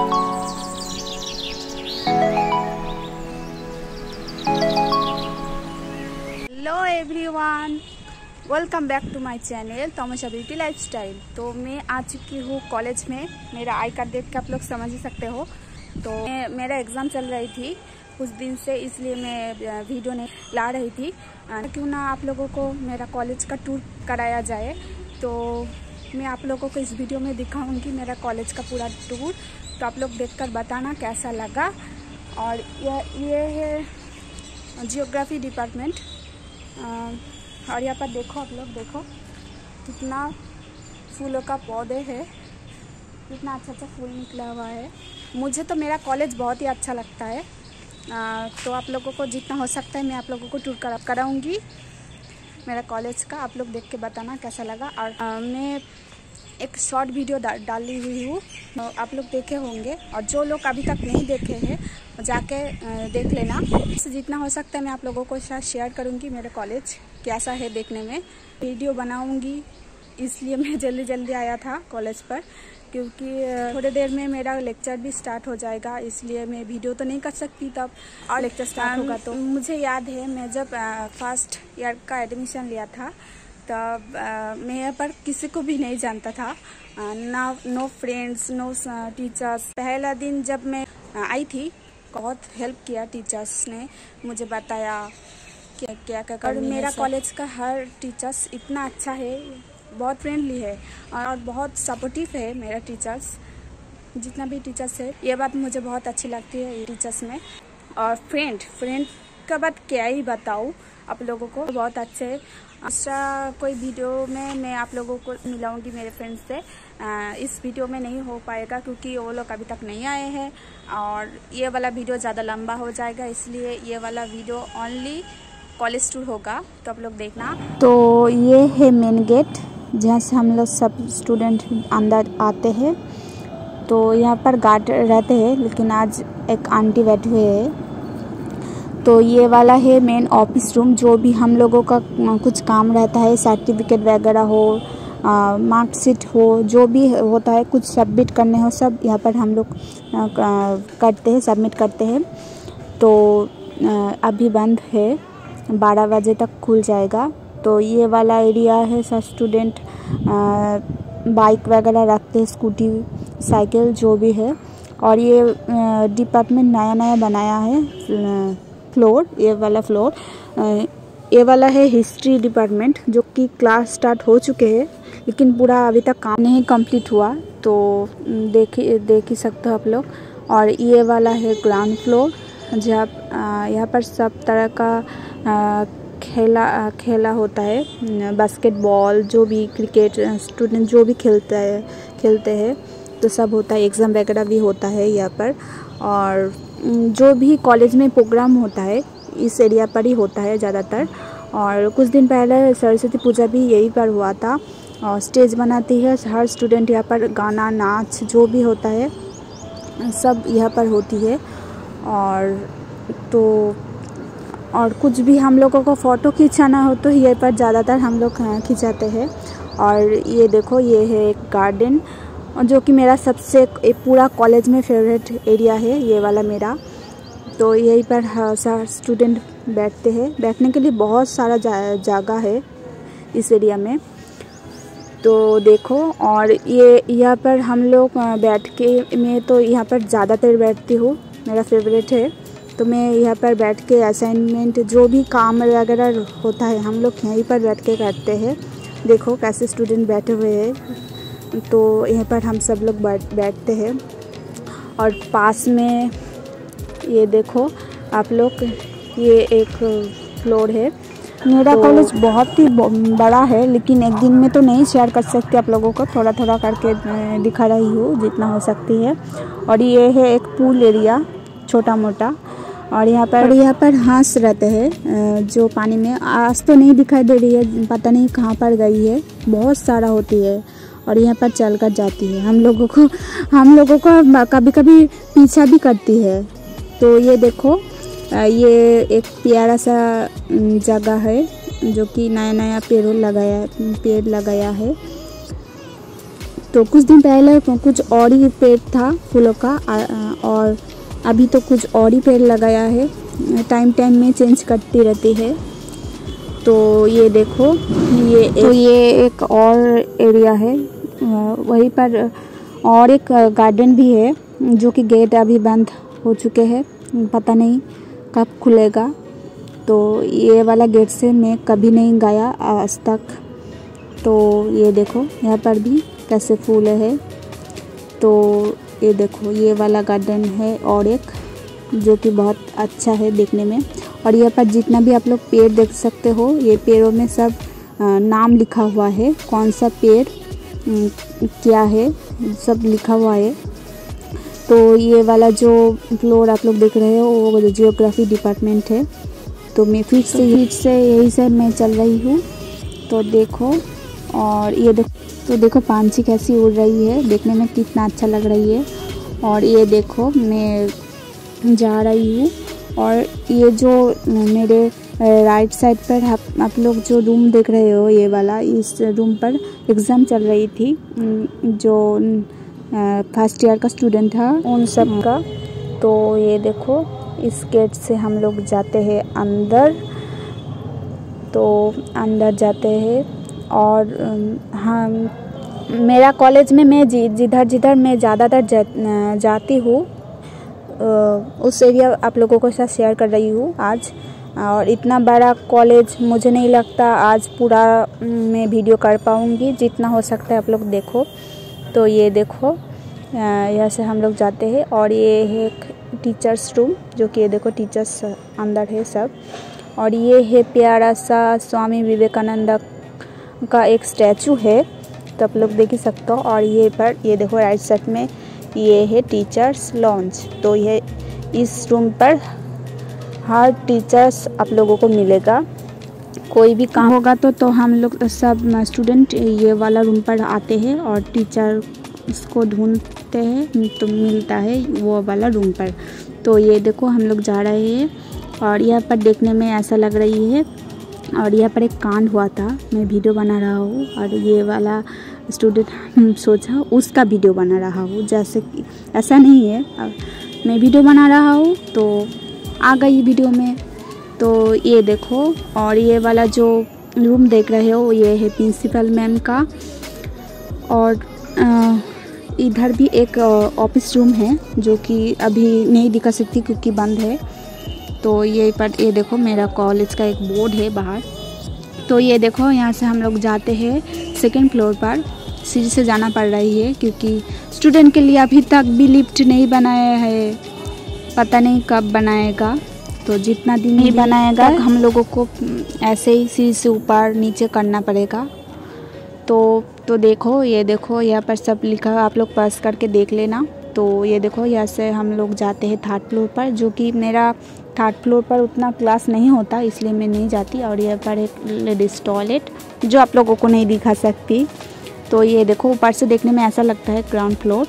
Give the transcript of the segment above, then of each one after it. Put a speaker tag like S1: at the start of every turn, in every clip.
S1: Hello everyone, welcome back to my channel Tamasha beauty lifestyle. तो मैं आ चुकी हूँ कॉलेज में। मेरा आई कार्ड देख के आप लोग समझ ही सकते हो। तो मेरा एग्ज़ाम चल रही थी कुछ दिन से, इसलिए मैं वीडियो नहीं ला रही थी। क्यों ना आप लोगों को मेरा कॉलेज का टूर कराया जाए। तो मैं आप लोगों को इस वीडियो में दिखाऊंगी मेरा कॉलेज का पूरा टूर। तो आप लोग देखकर बताना कैसा लगा। और ये है जियोग्राफी डिपार्टमेंट। और यहाँ पर देखो, आप लोग देखो कितना फूलों का पौधे है, कितना अच्छा अच्छा फूल निकला हुआ है। मुझे तो मेरा कॉलेज बहुत ही अच्छा लगता है। तो आप लोगों को जितना हो सकता है मैं आप लोगों को टूर कराऊंगी मेरा कॉलेज का। आप लोग देख के बताना कैसा लगा। और मैं एक शॉर्ट वीडियो डाली हुई हूँ, आप लोग देखे होंगे। और जो लोग अभी तक नहीं देखे हैं जाके देख लेना। इससे जितना हो सकता है मैं आप लोगों को साथ शेयर करूँगी मेरा कॉलेज कैसा है देखने में। वीडियो बनाऊँगी, इसलिए मैं जल्दी जल्दी आया था कॉलेज पर, क्योंकि थोड़ी देर में मेरा लेक्चर भी स्टार्ट हो जाएगा। इसलिए मैं वीडियो तो नहीं कर सकती तब, और लेक्चर स्टार्ट होगा। तो मुझे याद है मैं जब फर्स्ट ईयर का एडमिशन लिया था तब मैं यहाँ पर किसी को भी नहीं जानता था, नो फ्रेंड्स, नो टीचर्स। पहला दिन जब मैं आई थी बहुत हेल्प किया टीचर्स ने, मुझे बताया क्या क्या क्या। और मेरा कॉलेज का हर टीचर्स इतना अच्छा है, बहुत फ्रेंडली है और बहुत सपोर्टिव है मेरा टीचर्स। जितना भी टीचर्स है, ये बात मुझे बहुत अच्छी लगती है टीचर्स में। और फ्रेंड का बात क्या ही बताऊँ आप लोगों को, बहुत अच्छे है। दूसरा कोई वीडियो में मैं आप लोगों को मिलाऊंगी मेरे फ्रेंड्स से। इस वीडियो में नहीं हो पाएगा क्योंकि वो लोग अभी तक नहीं आए हैं, और ये वाला वीडियो ज़्यादा लंबा हो जाएगा, इसलिए ये वाला वीडियो ओनली कॉलेज टूर होगा। तो आप लोग देखना। तो ये है मेन गेट जहाँ से हम लोग सब स्टूडेंट अंदर आते हैं। तो यहाँ पर गार्ड रहते हैं, लेकिन आज एक आंटी बैठे हुए है। तो ये वाला है मेन ऑफिस रूम। जो भी हम लोगों का कुछ काम रहता है, सर्टिफिकेट वगैरह हो, मार्कशीट हो, जो भी होता है, कुछ सबमिट करने हो, सब यहाँ पर हम लोग करते हैं, सबमिट करते हैं। तो अभी बंद है, 12 बजे तक खुल जाएगा। तो ये वाला एरिया है, सब स्टूडेंट बाइक वगैरह रखते हैं, स्कूटी, साइकिल जो भी है। और ये डिपार्टमेंट नया नया बनाया है फ्लोर, ये वाला फ्लोर। ये वाला है हिस्ट्री डिपार्टमेंट, जो कि क्लास स्टार्ट हो चुके हैं, लेकिन पूरा अभी तक काम नहीं कंप्लीट हुआ। तो देख ही सकते हो आप लोग। और ये वाला है ग्राउंड फ्लोर, जहाँ यहाँ पर सब तरह का खेला होता है। बास्केटबॉल, जो भी क्रिकेट स्टूडेंट जो भी खेलते हैं तो सब होता है। एग्ज़ाम वगैरह भी होता है यहाँ पर। और जो भी कॉलेज में प्रोग्राम होता है इस एरिया पर ही होता है ज़्यादातर। और कुछ दिन पहले सरस्वती पूजा भी यहीं पर हुआ था। और स्टेज बनाती है हर स्टूडेंट यहाँ पर, गाना नाच जो भी होता है सब यहाँ पर होती है। और कुछ भी हम लोगों को फ़ोटो खिंचाना हो तो यहीं पर ज़्यादातर हम लोग खिंचाते हैं। और ये देखो, ये है एक गार्डन, जो कि मेरा सबसे पूरा कॉलेज में फेवरेट एरिया है ये वाला मेरा। तो यहीं पर सारे स्टूडेंट बैठते हैं। बैठने के लिए बहुत सारा जगह है इस एरिया में। तो देखो, और ये यहाँ पर हम लोग बैठ के, मैं तो यहाँ पर ज़्यादातर बैठती हूँ, मेरा फेवरेट है। तो मैं यहाँ पर बैठ के असाइनमेंट जो भी काम वगैरह होता है हम लोग यहीं पर बैठ के करते हैं। देखो कैसे स्टूडेंट बैठे हुए हैं। तो यहाँ पर हम सब लोग बैठते हैं। और पास में ये देखो आप लोग, ये एक फ्लोर है। मेरा कॉलेज बहुत ही बड़ा है, लेकिन एक दिन में तो नहीं शेयर कर सकती आप लोगों को, थोड़ा थोड़ा करके दिखा रही हूँ जितना हो सकती है। और ये है एक पूल एरिया छोटा मोटा। और यहाँ पर हंस रहते हैं जो पानी में, आज तो नहीं दिखाई दे रही है, पता नहीं कहाँ पर गई है, बहुत सारा होती है। और यहाँ पर चल कर जाती है, हम लोगों को कभी कभी पीछा भी करती है। तो ये देखो, ये एक प्यारा सा जगह है जो कि नया नया पेड़ लगाया है। तो कुछ दिन पहले कुछ और ही पेड़ था फूलों का और अभी तो कुछ और ही पेड़ लगाया है। टाइम टाइम में चेंज करती रहती है। तो ये देखो ये एक और एरिया है, वहीं पर और एक गार्डन भी है जो कि गेट अभी बंद हो चुके हैं, पता नहीं कब खुलेगा। तो ये वाला गेट से मैं कभी नहीं गया आज तक। तो ये देखो यहाँ पर भी कैसे फूल है। तो ये देखो ये वाला गार्डन है और एक जो कि बहुत अच्छा है देखने में। और यहाँ पर जितना भी आप लोग पेड़ देख सकते हो, ये पेड़ों में सब नाम लिखा हुआ है, कौन सा पेड़ क्या है सब लिखा हुआ है। तो ये वाला जो फ्लोर आप लोग देख रहे हो वो जियोग्राफी डिपार्टमेंट है। तो मैं फिर से यही से मैं चल रही हूँ। तो देखो और ये देखो पांछी कैसी उड़ रही है, देखने में कितना अच्छा लग रही है। और ये देखो मैं जा रही हूँ और ये जो मेरे राइट साइड पर आप लोग जो रूम देख रहे हो ये वाला, इस रूम पर एग्ज़ाम चल रही थी। जो फर्स्ट ईयर का स्टूडेंट था उन सब का। तो ये देखो इस गेट से हम लोग जाते हैं अंदर। तो अंदर जाते हैं और हम मेरा कॉलेज में मैं जिधर मैं ज़्यादातर जाती हूँ उस एरिया आप लोगों के साथ शेयर कर रही हूँ आज। और इतना बड़ा कॉलेज मुझे नहीं लगता आज पूरा मैं वीडियो कर पाऊँगी, जितना हो सकता है आप लोग देखो। तो ये देखो यहाँ से हम लोग जाते हैं और ये है एक टीचर्स रूम, जो कि ये देखो टीचर्स अंदर है सब। और ये है प्यारा सा स्वामी विवेकानंद का एक स्टैचू है, तो आप लोग देख ही सकते हो। और ये देखो राइट साइड में ये है टीचर्स लॉन्च। तो ये इस रूम पर हर टीचर्स आप लोगों को मिलेगा। कोई भी काम होगा तो हम लोग सब स्टूडेंट ये वाला रूम पर आते हैं और टीचर इसको ढूंढते हैं तो मिलता है वो वाला रूम पर। तो ये देखो हम लोग जा रहे हैं और यहाँ पर देखने में ऐसा लग रही है। और यहाँ पर एक कांड हुआ था, मैं वीडियो बना रहा हूँ और ये वाला स्टूडेंट सोचा उसका वीडियो बना रहा हूँ, जैसे कि ऐसा नहीं है, मैं वीडियो बना रहा हूँ तो आ गई वीडियो में। तो ये देखो और ये वाला जो रूम देख रहे हो ये है प्रिंसिपल मैम का। और इधर भी एक ऑफिस रूम है जो कि अभी नहीं दिखा सकती क्योंकि बंद है। तो ये देखो मेरा कॉलेज का एक बोर्ड है बाहर। तो ये देखो यहाँ से हम लोग जाते हैं सेकंड फ्लोर पर, सीढ़ी से जाना पड़ रही है क्योंकि स्टूडेंट के लिए अभी तक भी लिफ्ट नहीं बनाया है, पता नहीं कब बनाएगा। तो जितना दिन नहीं बनाएगा हम लोगों को ऐसे ही सीढ़ी से ऊपर नीचे करना पड़ेगा। तो देखो ये देखो यहाँ पर सब लिखा है, आप लोग पास करके देख लेना। तो ये देखो यहाँ से हम लोग जाते हैं थर्ड फ्लोर पर, जो कि मेरा थर्ड फ्लोर पर उतना क्लास नहीं होता इसलिए मैं नहीं जाती। और यहाँ पर एक लेडीज़ टॉयलेट जो आप लोगों को नहीं दिखा सकती। तो ये देखो ऊपर से देखने में ऐसा लगता है ग्राउंड फ्लोर।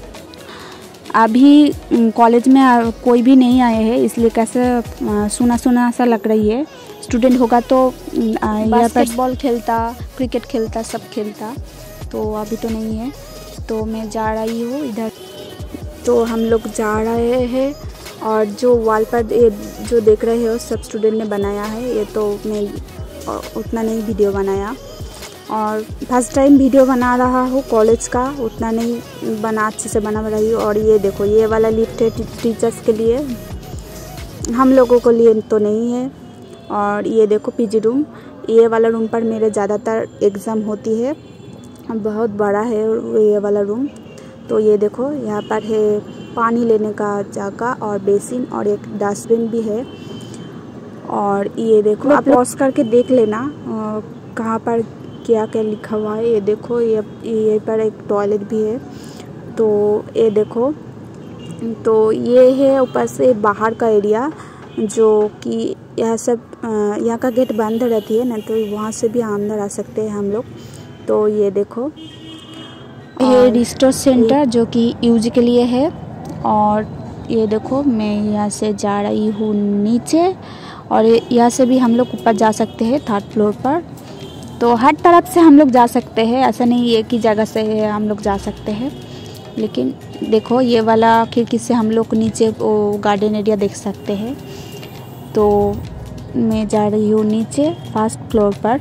S1: अभी कॉलेज में कोई भी नहीं आए हैं इसलिए कैसे सुना सा लग रही है। स्टूडेंट होगा तो बास्केटबॉल खेलता, क्रिकेट खेलता, सब खेलता। तो अभी तो नहीं है। तो मैं जा रही हूँ इधर। तो हम लोग जा रहे हैं और जो वॉल पर ये जो देख रहे हो सब स्टूडेंट ने बनाया है। ये तो मैं उतना नहीं वीडियो बनाया और फर्स्ट टाइम वीडियो बना रहा हूँ कॉलेज का, उतना नहीं बना अच्छे से बना रही हूँ। और ये देखो ये वाला लिफ्ट है टीचर्स के लिए, हम लोगों को लिए तो नहीं है। और ये देखो पीजी रूम, ये वाला रूम पर मेरे ज़्यादातर एग्ज़ाम होती है, बहुत बड़ा है ये वाला रूम। तो ये देखो यहाँ पर है पानी लेने का जगह और बेसिन और एक डस्टबिन भी है। और ये देखो आप पॉज करके देख लेना कहाँ पर क्या क्या लिखा हुआ है। ये देखो ये पर एक टॉयलेट भी है। तो ये देखो तो ये है ऊपर से बाहर का एरिया, जो कि यह सब यहाँ का गेट बंद रहती है ना, तो वहाँ से भी अंदर आ सकते हैं हम लोग। तो ये देखो ये रिस्टोर सेंटर जो कि यूज के लिए है। और ये देखो मैं यहाँ से जा रही हूँ नीचे और यहाँ से भी हम लोग ऊपर जा सकते हैं थर्ड फ्लोर पर। तो हर तरफ से हम लोग जा सकते हैं, ऐसा नहीं एक ही जगह से हम लोग जा सकते हैं। लेकिन देखो ये वाला खिड़की से हम लोग नीचे वो गार्डन एरिया देख सकते हैं। तो मैं जा रही हूँ नीचे फर्स्ट फ्लोर पर।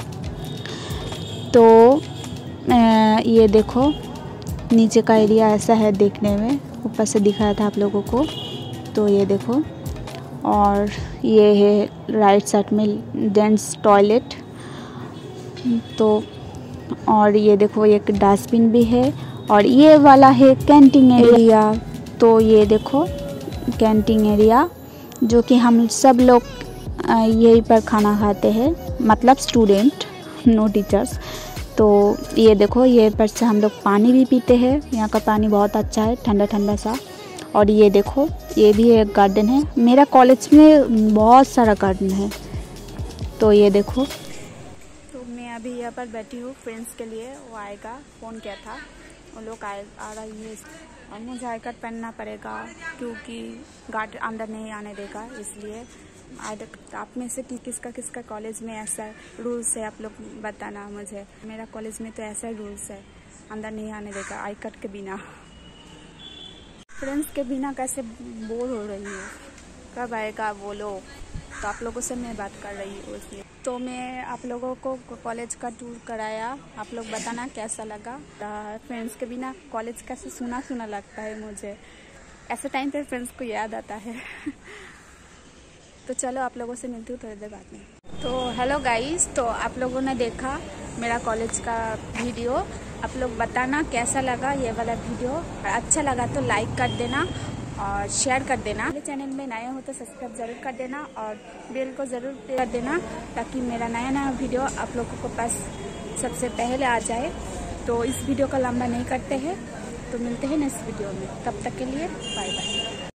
S1: तो ये देखो नीचे का एरिया ऐसा है देखने में, ऊपर से दिखाया था आप लोगों को। तो ये देखो, और ये है राइट साइड में जेंट्स टॉयलेट। तो और ये देखो एक डस्टबिन भी है, और ये वाला है कैंटीन एरिया। तो ये देखो कैंटीन एरिया, जो कि हम सब लोग यहीं पर खाना खाते हैं, मतलब स्टूडेंट, नो टीचर्स। तो ये देखो ये पर से हम लोग पानी भी पीते हैं, यहाँ का पानी बहुत अच्छा है, ठंडा ठंडा सा। और ये देखो ये भी एक गार्डन है, मेरा कॉलेज में बहुत सारा गार्डन है। तो ये देखो, तो मैं अभी यहाँ पर बैठी हूँ फ्रेंड्स के लिए, वो आएगा, फ़ोन किया था, वो लोग आ रही है, और मुझे आई कार्ड पहनना पड़ेगा क्योंकि गार्ड अंदर नहीं आने देगा। इसलिए आप में से किसका किसका कॉलेज में ऐसा रूल्स है, आप लोग बताना मुझे। मेरा कॉलेज में तो ऐसा रूल्स है, अंदर नहीं आने देगा आई कार्ड के बिना। फ्रेंड्स के बिना कैसे बोर हो रही है, कब आएगा वो लोग, तो आप लोगों से मैं बात कर रही हूँ इसलिए। तो मैं आप लोगों को कॉलेज का टूर कराया, आप लोग बताना कैसा लगा। फ्रेंड्स के बिना कॉलेज कैसे सुना सुना लगता है मुझे, ऐसे टाइम पे फ्रेंड्स को याद आता है। तो चलो आप लोगों से मिलती हूँ थोड़ी देर बाद में। तो हेलो गाइस, तो आप लोगों ने देखा मेरा कॉलेज का वीडियो, आप लोग बताना कैसा लगा ये वाला वीडियो। अच्छा लगा तो लाइक कर देना और शेयर कर देना। मेरे चैनल में नए हो तो सब्सक्राइब ज़रूर कर देना और बेल को ज़रूर कर देना, ताकि मेरा नया नया वीडियो आप लोगों को पास सबसे पहले आ जाए। तो इस वीडियो को लंबा नहीं करते हैं, तो मिलते हैं नेक्स्ट वीडियो में, तब तक के लिए बाय बाय।